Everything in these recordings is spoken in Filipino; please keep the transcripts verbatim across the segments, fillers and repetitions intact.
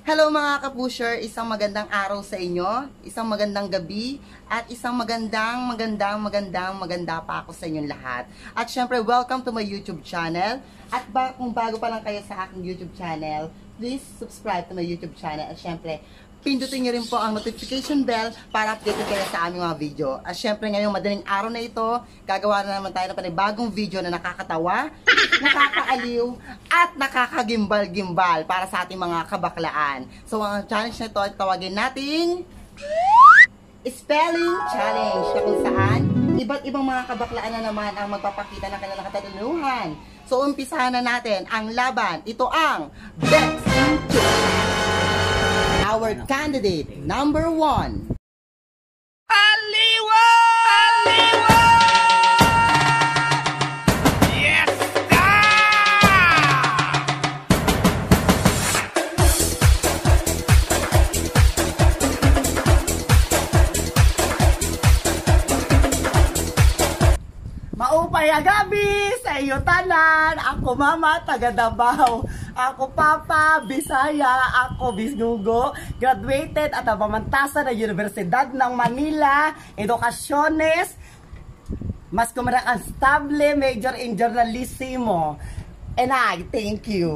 Hello mga kapusher, isang magandang araw sa inyo, isang magandang gabi, at isang magandang, magandang, magandang, maganda pa ako sa inyong lahat. At syempre, welcome to my YouTube channel. At ba, kung bago pa lang kayo sa aking YouTube channel, please subscribe to my YouTube channel. At syempre, pindutin nyo rin po ang notification bell para updated kayo sa aming mga video. At syempre ngayong madaling araw na ito, gagawa na naman tayo ng panibagong video na nakakatawa, nakakaaliw, at nakakagimbal-gimbal para sa ating mga kabaklaan. So ang challenge na ito ay tawagin nating Spelling Challenge, na kung saan iba't ibang mga kabaklaan na naman ang magpapakita ng kanilang kataluluhan. So umpisahan na natin ang laban. Ito ang Best Our candidate number one. Aliwa! Aliwa! Yes, Maupay agabi sa iyo tanan. Ako mama taga Davao. Ako Papa Bisaya. Ako Bisnugo. Graduated at pamantasan ng Universidad ng Manila. Edukasyones. Mas kumara stable major in journalismo. And I thank you.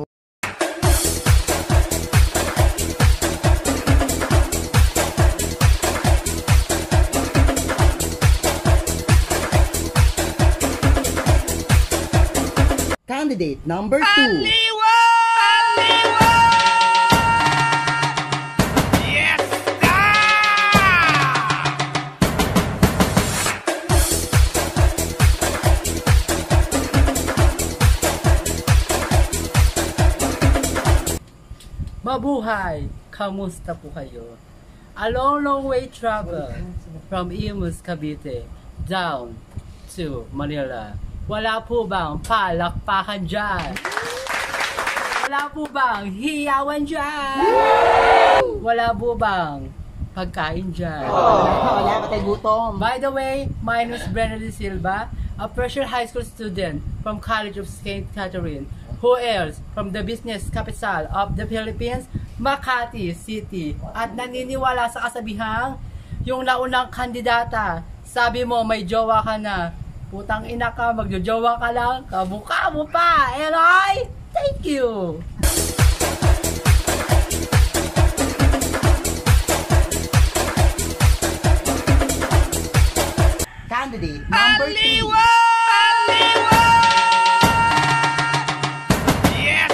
Candidate number two. Aliwa! Aliwa! Yes, Mabuhay! Kamusta po kayo? A long, long way travel from Imus, Cavite down to Manila. Wala po bang palakpakan dyan? Wala po bang hiyawan dyan? Wala po bang pagkain dyan? Wala ka tayo gutom. By the way, my name is Brenna De Silva, a freshman high school student from College of Saint Catherine, who hails from the business capital of the Philippines, Makati City. At naniniwala sa kasabihang, yung naunang kandidata, sabi mo may jowa ka na, putang ina ka, magjojowa ka lang, kabuka mo pa, Eloy! Thank you! Candidate number three. Aliwa! Aliwa! Yes,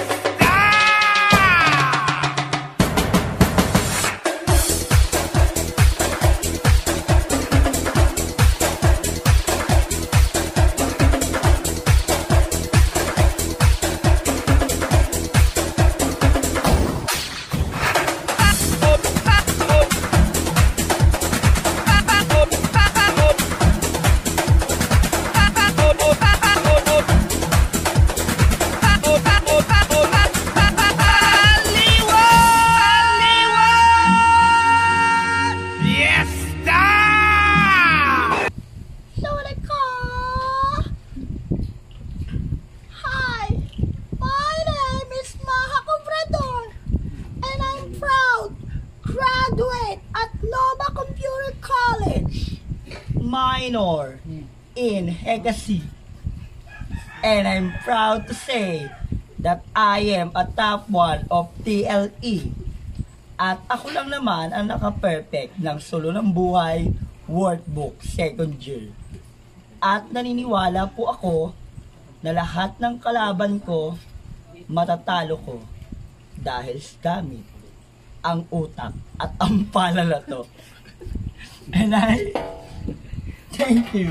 minor in Hegacy. And I'm proud to say that I am a top one of T L E. At ako lang naman ang naka-perfect ng Solo ng Buhay Workbook second year. At naniniwala po ako na lahat ng kalaban ko matatalo ko dahil gamit ang utak at ang palalato. And I thank you.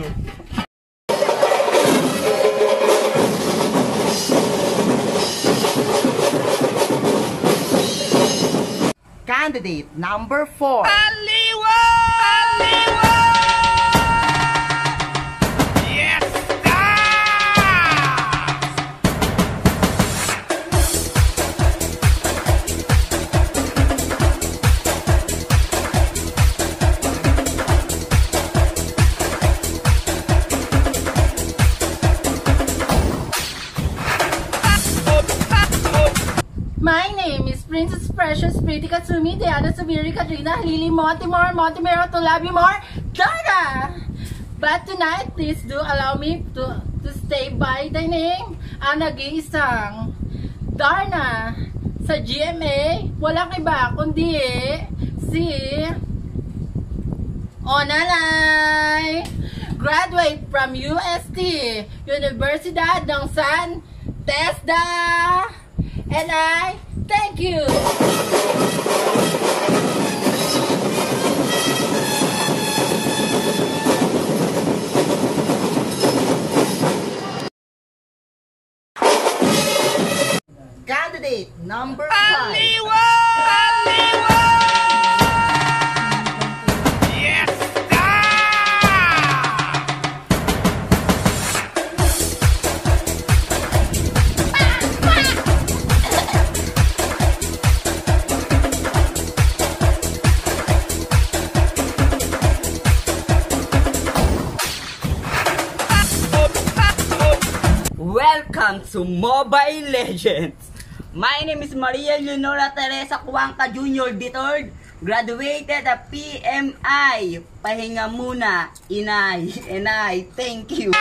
Candidate number four. Aliwa! Aliwa! Yes, My name is Princess Fred Precious, Pretty Katsumi, Diana, Subiri, Katrina, Lily, Montimore, Montimero, to love you more, Dana! But tonight, please do allow me to to stay by dining ang nag-iisang Darna sa G M A. Walang iba kundi si Onalay, graduate from U S T, Universidad ng San Tesda, and I thank you. Candidate number five. Aliwa! Aliwa! Yes! Welcome to Mobile Legends! My name is Maria Leonora Teresa Cuanca Junior the third, graduated at P M I. Pahinga muna, inay, and I thank you.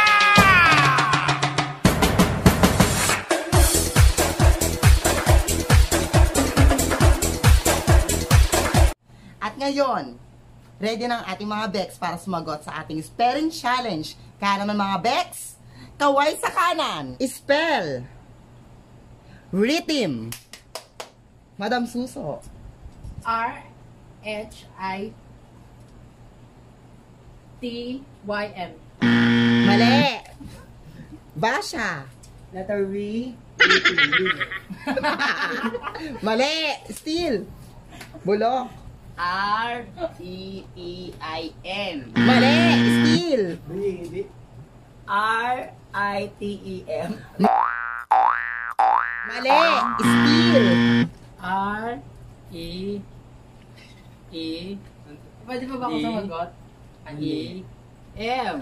At ngayon, ready na ang ating mga Bex para sumagot sa ating spelling challenge. Kaya naman mga Bex, kaway sa kanan. Spell. Rhythm. Madam Suso. R H I T Y M. Mali. Basha. Letter V. Mali. Steel. Bulok. R E E I M. Mali. Steel. R I T E M. Mali. Steel. R E E Pwede pa ba ako D. sumagot? E M.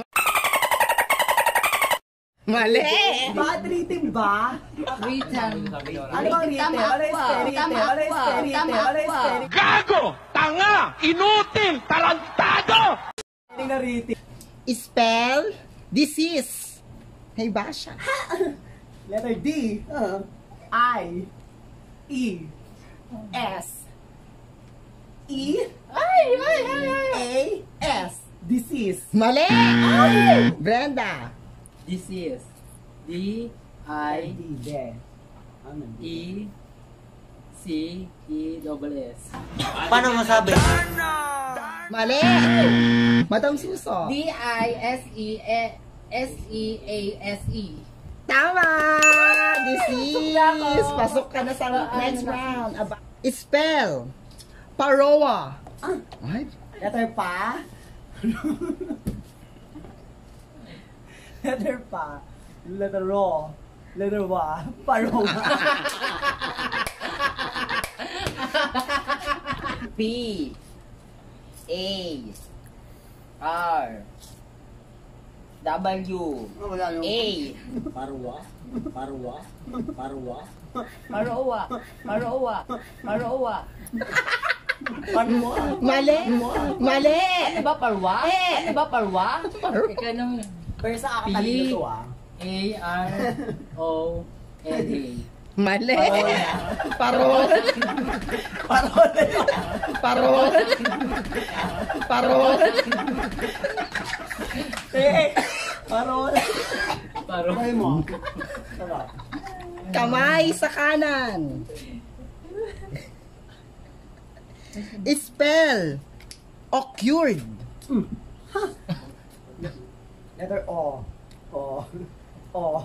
Mali. Bad rhythm ba? Rhythm. Ano bang rhythm? Tama Ano yung ako. steady rhythm? Tama Ano yung ako. steady rhythm? Tama Ano yung ako. steady Gago! Tanga! Inutil! Tarantado! na rhythm? Spell. Disease. Hey, Basha. Letter D. Uh, I. E. S. E. Ay, ay, ay, ay. A. S. Disease. Mali. Brenda. This is D I D. There. Ano? E C E double S. Paano masabi? Mali. Madam Suso. D I S E S E A S E. Tama! Disease! Pasok ka na sa next round. Aba. Spell. Paroa. Ay, Letter pa. Letter pa. Letter ro. Letter wa. Paroma. P. A. R. W. A. Parwa, parwa, parwa. Marowa, Marowa, Marowa. Parwa. mali. Mali. Ano ba parwa? Eh. Ano ba parwa? Parwa. Ikaw nung Pero sa P. akatalino to ah. A R O N A. Mali. Parol. Parol. Parol. Parol. Eh. Parol. Parwa. Ay mo. Sarap. Kamay sa kanan. Spell. Occurred. Letter O. O. O.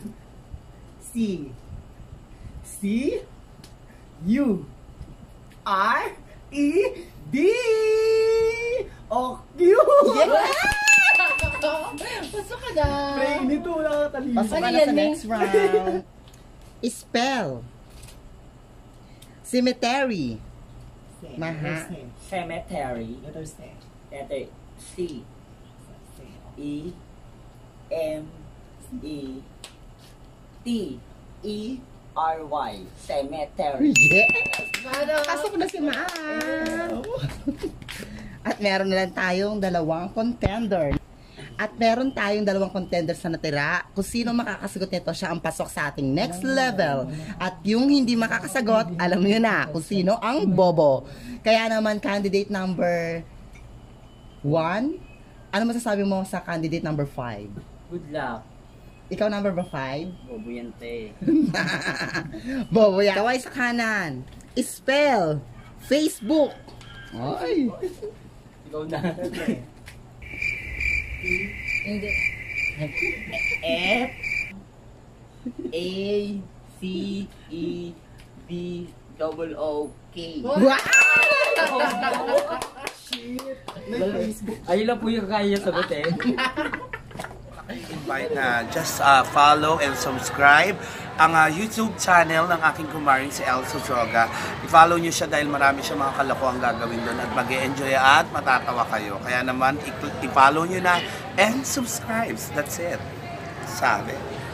C. C. U. R. E. D. O. Q. Pasok ka na. Pre, nito nakatalino. Pasok ka Ano na yan, sa Ming? next round. Spell. Cemetery. Maha. Cemetery. Letter C. Letter C. E. M. E. T. E. R Y. Cemetery. Yes! Pasok na si Ma'am! At meron na lang tayong dalawang contender. At meron tayong dalawang contender sa natira. Kung sino makakasagot nito, siya ang pasok sa ating next level. At yung hindi makakasagot, alam niyo na kung sino ang bobo. Kaya naman, candidate number one, ano masasabi mo sa candidate number five? Good luck. Ikaw number ba five? Bobo yan, te. Bobo yan. Kaway sa kanan. Spell. Facebook. Ay. Ikaw na. Hindi. F A C E B double O K. Wow! Ayun lang po yung kaya sagutin. Invite na just uh, follow and subscribe ang uh, YouTube channel ng aking kumaring si Elso Droga. I-follow nyo siya dahil marami siya mga kalokohang gagawin doon at mag-e-enjoy at matatawa kayo. Kaya naman, i- i-follow nyo na and subscribe. That's it. Sabi.